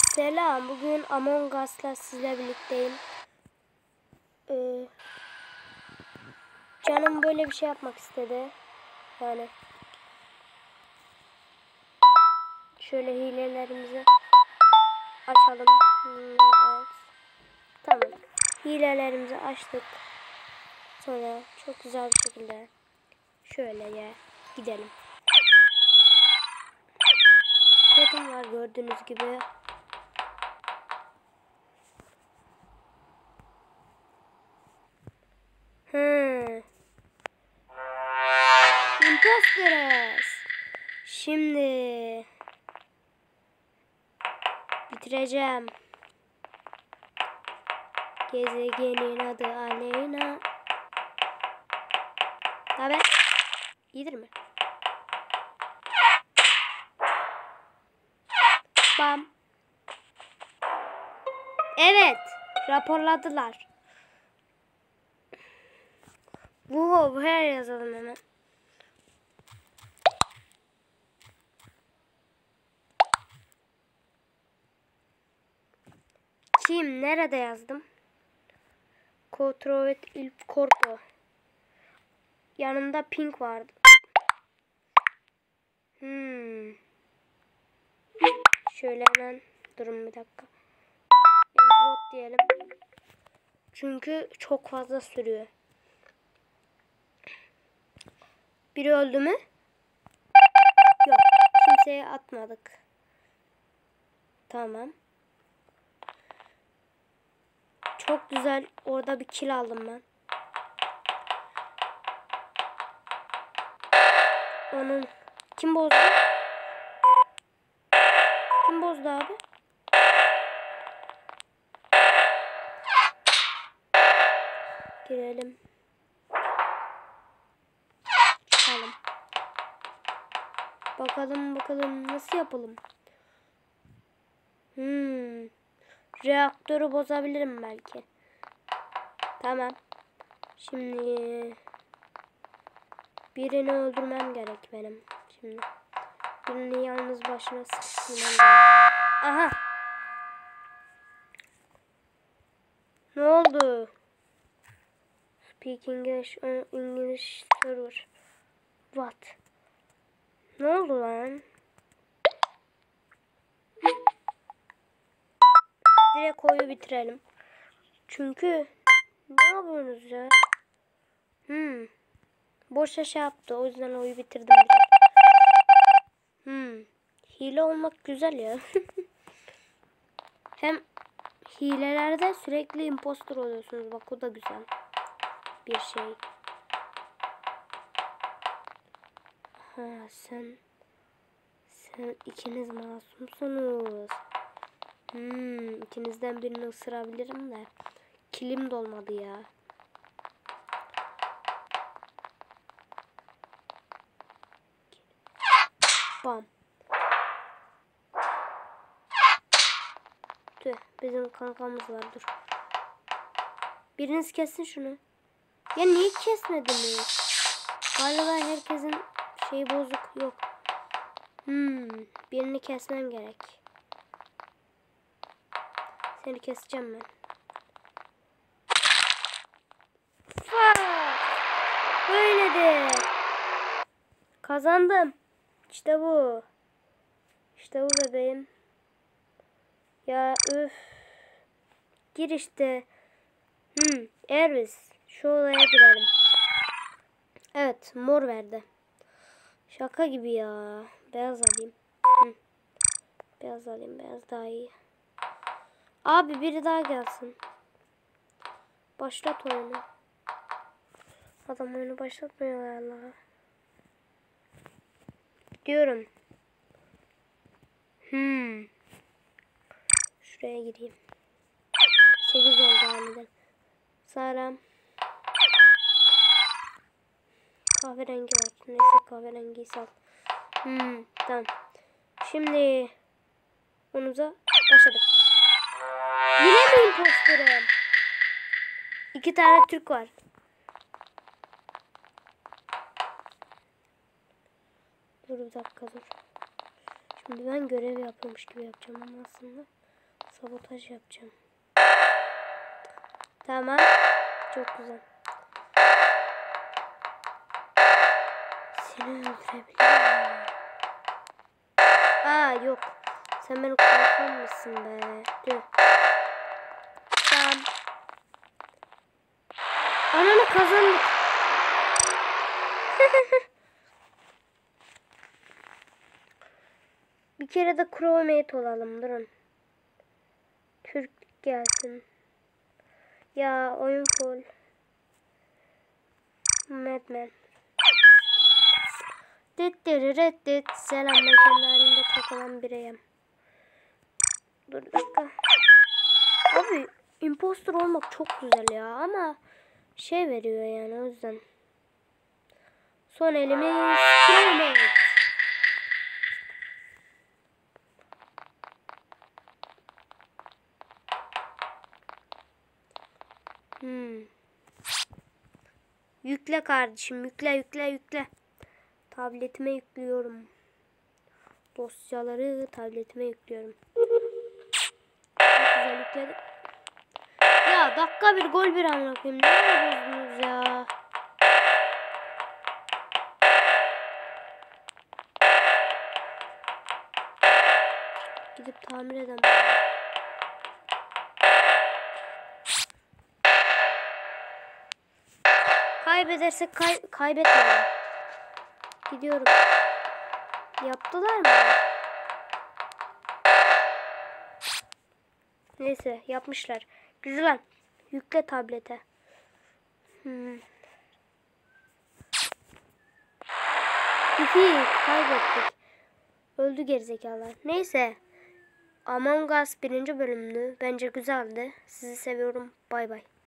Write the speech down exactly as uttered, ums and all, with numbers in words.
Selam, bugün Among Us'la sizle birlikteyim. Ee, canım böyle bir şey yapmak istedi. Yani şöyle hilelerimizi açalım. Evet. Tamam. Hilelerimizi açtık. Sonra çok güzel bir şekilde şöyle gidelim. Kodum var gördüğünüz gibi. Hmm. Imposters. Şimdi bitireceğim. Gezegenin adı Aleyna. Haber? İyidir mi? Bam. Evet. Raporladılar. Bu bu her yazalım hemen. Kim? Nerede yazdım? Kontrovet il corpo. Yanında pink vardı. Hmm. Şöyle hemen durun bir dakika. Envote diyelim. Çünkü çok fazla sürüyor. Biri öldü mü? Yok. Kimseye atmadık. Tamam. Çok güzel. Orada bir kill aldım ben. Onun kim bozdu? Kim bozdu abi? Girelim. Çıkalım. Bakalım bakalım nasıl yapalım? Hmm. Reaktörü bozabilirim belki. Tamam. Şimdi birini öldürmem gerek benim. Şimdi birini yalnız başına sıkıştırmam gerek. Aha. Ne oldu? Speak English, English server. What? Ne oldu lan? Direkt oyu bitirelim. Çünkü ne yapıyorsunuz ya? Hmm. Boşa şey yaptı. O yüzden oyu bitirdim direkt. Hmm. Hile olmak güzel ya. Hem hilelerde sürekli impostor oluyorsunuz. Bak o da güzel bir şey. Ha sen sen ikiniz masumsunuz. Hmm, ikinizden birini ısırabilirim de kilim dolmadı ya. Bam. Tüh, bizim kankamız var, dur. Biriniz kessin şunu. Ya niye kesmediniz? Galiba herkesin şeyi bozuk, yok. Hmm, birini kesmem gerek. Seni keseceğim ben. Böyle de. Kazandım. İşte bu. İşte bu bebeğim. Ya üf. Gir işte. Hmm, eğer biz şu olaya girelim. Evet, mor verdi. Şaka gibi ya. Beyaz alayım. Hı. Beyaz alayım, beyaz daha iyi. Abi biri daha gelsin. Başlat oyunu. Adam oyunu başlatmıyor Allah. Diyorum. Hmm. Şuraya gireyim. sekiz oldu aniden. Sara. Kahverengi var. Neyse kahverengiyi sal. Hmm, tamam. Şimdi onuza başladık. Yine mi imposterım? İki tane Türk var. Dur bir dakika dur. Şimdi ben görev yapıyormuş gibi yapacağım ama aslında. Sabotaj yapacağım. Tamam. Çok güzel. Seni öldürebilirim. Aa yok. Sen beni korkan mısın be? Dur. Tamam. Ananı kazandık. Bir kere de crewmate olalım. Durun. Türk gelsin. Ya oyun full. Madman. Dit dit dit dit. Selam, ben kendi halinde takılan bireyim. Dur bir dakika. Abi impostor olmak çok güzel ya ama şey veriyor yani, o yüzden. Son elimiz crewmate. Hmm. Yükle kardeşim, yükle yükle yükle. Tabletime yüklüyorum. Dosyaları tabletime yüklüyorum. Çok güzel yükledim. Ya dakika bir gol bir anlatayım. Ne bozdunuz ya? Gidip tamir edemem. Kaybedersek kay kaybetmeyelim. Gidiyorum. Yaptılar mı? Neyse, yapmışlar. Güzel. Yükle tablete. Hmm. İki kaybettik. Öldü gerizekalılar. Neyse. Among Us birinci bölümdü. Bence güzeldi. Sizi seviyorum. Bay bay.